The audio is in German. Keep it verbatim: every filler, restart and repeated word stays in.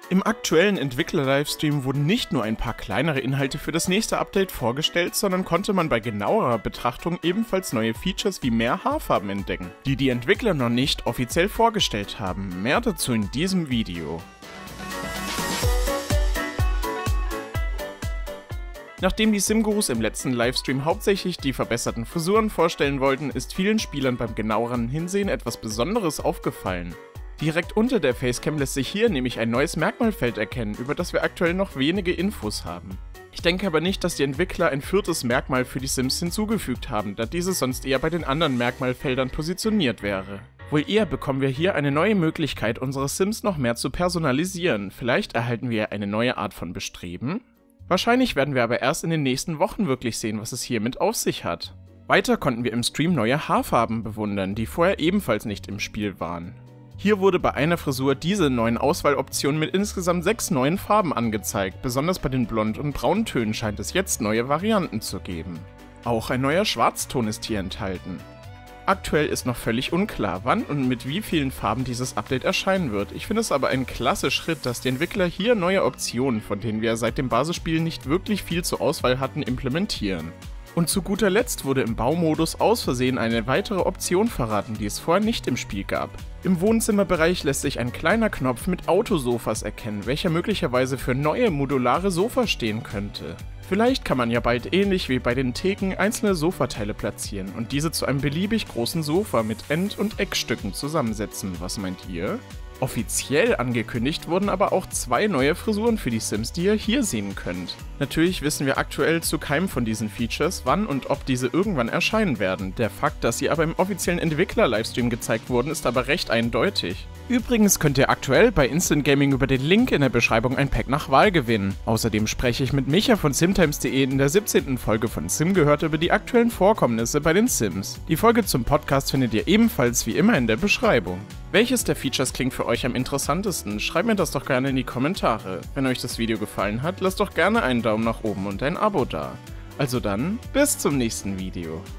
Im aktuellen Entwickler-Livestream wurden nicht nur ein paar kleinere Inhalte für das nächste Update vorgestellt, sondern konnte man bei genauerer Betrachtung ebenfalls neue Features wie mehr Haarfarben entdecken, die die Entwickler noch nicht offiziell vorgestellt haben. Mehr dazu in diesem Video. Nachdem die Sim-Gurus im letzten Livestream hauptsächlich die verbesserten Frisuren vorstellen wollten, ist vielen Spielern beim genaueren Hinsehen etwas Besonderes aufgefallen. Direkt unter der Facecam lässt sich hier nämlich ein neues Merkmalfeld erkennen, über das wir aktuell noch wenige Infos haben. Ich denke aber nicht, dass die Entwickler ein viertes Merkmal für die Sims hinzugefügt haben, da dieses sonst eher bei den anderen Merkmalfeldern positioniert wäre. Wohl eher bekommen wir hier eine neue Möglichkeit, unsere Sims noch mehr zu personalisieren. Vielleicht erhalten wir eine neue Art von Bestreben? Wahrscheinlich werden wir aber erst in den nächsten Wochen wirklich sehen, was es hiermit auf sich hat. Weiter konnten wir im Stream neue Haarfarben bewundern, die vorher ebenfalls nicht im Spiel waren. Hier wurde bei einer Frisur diese neuen Auswahloptionen mit insgesamt sechs neuen Farben angezeigt, besonders bei den Blond- und Brauntönen scheint es jetzt neue Varianten zu geben. Auch ein neuer Schwarzton ist hier enthalten. Aktuell ist noch völlig unklar, wann und mit wie vielen Farben dieses Update erscheinen wird. Ich finde es aber ein klasse Schritt, dass die Entwickler hier neue Optionen, von denen wir seit dem Basisspiel nicht wirklich viel zur Auswahl hatten, implementieren. Und zu guter Letzt wurde im Baumodus aus Versehen eine weitere Option verraten, die es vorher nicht im Spiel gab. Im Wohnzimmerbereich lässt sich ein kleiner Knopf mit Autosofas erkennen, welcher möglicherweise für neue modulare Sofas stehen könnte. Vielleicht kann man ja bald ähnlich wie bei den Theken einzelne Sofateile platzieren und diese zu einem beliebig großen Sofa mit End- und Eckstücken zusammensetzen. Was meint ihr? Offiziell angekündigt wurden aber auch zwei neue Frisuren für die Sims, die ihr hier sehen könnt. Natürlich wissen wir aktuell zu keinem von diesen Features, wann und ob diese irgendwann erscheinen werden. Der Fakt, dass sie aber im offiziellen Entwickler-Livestream gezeigt wurden, ist aber recht eindeutig. Übrigens könnt ihr aktuell bei Instant Gaming über den Link in der Beschreibung ein Pack nach Wahl gewinnen. Außerdem spreche ich mit Micha von simtimes punkt de in der siebzehnten Folge von Sim gehört über die aktuellen Vorkommnisse bei den Sims. Die Folge zum Podcast findet ihr ebenfalls wie immer in der Beschreibung. Welches der Features klingt für euch am interessantesten? Schreibt mir das doch gerne in die Kommentare. Wenn euch das Video gefallen hat, lasst doch gerne einen Daumen nach oben und ein Abo da. Also dann, bis zum nächsten Video.